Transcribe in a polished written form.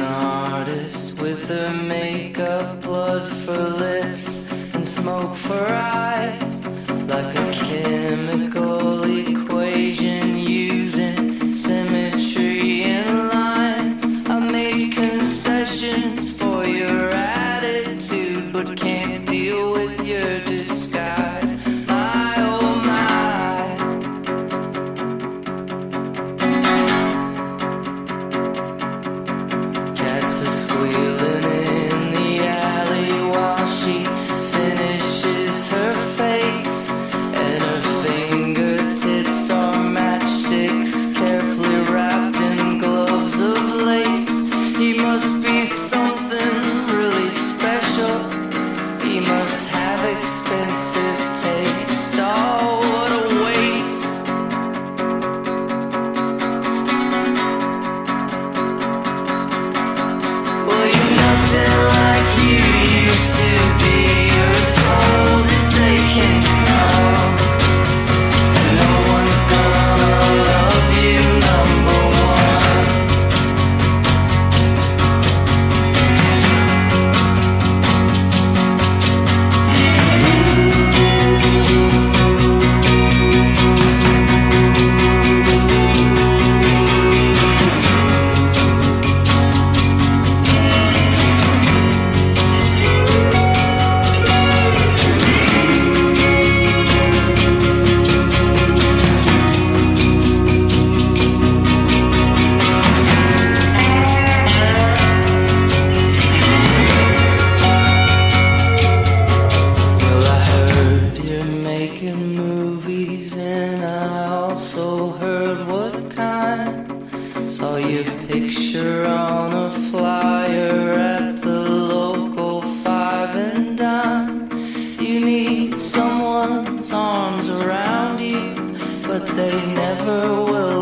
artist with her makeup, blood for lips and smoke for eyes, like a chemical equation using symmetry and lines. I made concessions for your attitude, but can't deal with your disguise. My oh my, cats are squealing in the alley while she finishes her face, and her fingertips are matchsticks carefully wrapped in gloves of lace. He must be something really special. He must have expensive taste. Oh, what a waste. Well, you're nothing like you used to be. You're as cold as they can come, and no one's gonna love you number one. Well, I heard you're making movies, and I also heard what kind. Saw your picture on a flyer at the local five and dime. You need someone's arms around you, but they never will